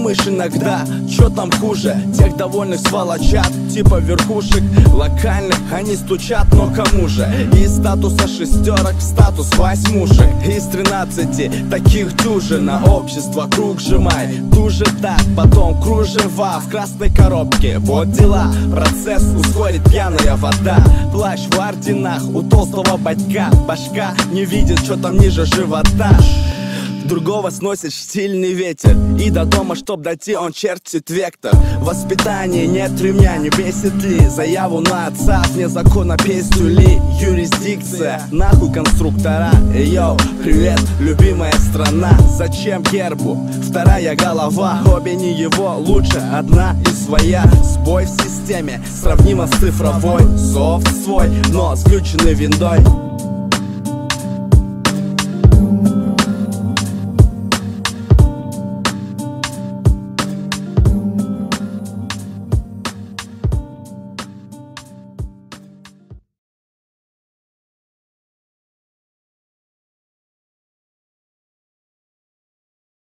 думаешь иногда, чё там хуже? Тех довольных сволочат, типа верхушек локальных, они стучат, но кому же? Из статуса шестерок в статус восьмушек. Из 13 таких дюжина, общество круг сжимай. Туже так, потом кружева в красной коробке. Вот дела, процесс ускорит пьяная вода. Плащ в орденах у толстого батька. Башка не видит, что там ниже живота. Другого сносит стильный ветер, и до дома, чтоб дойти, он чертит вектор. Воспитание нет ремня, не бесит ли? Заяву на отца, вне закона песню ли? Юрисдикция, нахуй конструктора. Йоу, привет, любимая страна. Зачем гербу? Вторая голова, обе не его, лучше одна и своя. Сбой в системе, сравнимо с цифровой. Софт свой, но сключенный виндой.